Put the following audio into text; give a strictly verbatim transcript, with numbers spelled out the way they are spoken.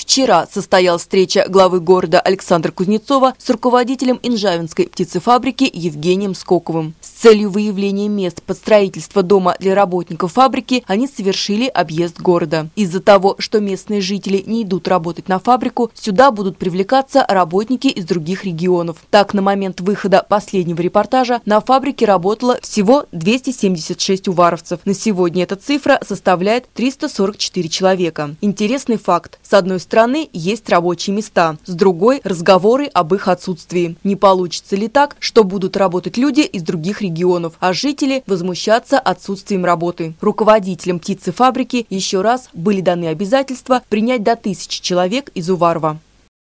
Вчера состоялась встреча главы города Александра Кузнецова с руководителем Инжавинской птицефабрики Евгением Скоковым. С целью выявления мест под строительство дома для работников фабрики они совершили объезд города. Из-за того, что местные жители не идут работать на фабрику, сюда будут привлекаться работники из других регионов. Так, на момент выхода последнего репортажа на фабрике работало всего двести семьдесят шесть уваровцев. На сегодня эта цифра составляет триста сорок четыре человека. Интересный факт. С одной стороны, есть рабочие места, с другой – разговоры об их отсутствии. Не получится ли так, что будут работать люди из других регионов, а жители возмущаться отсутствием работы? Руководителям птицефабрики еще раз были даны обязательства принять до тысячи человек из Уварова.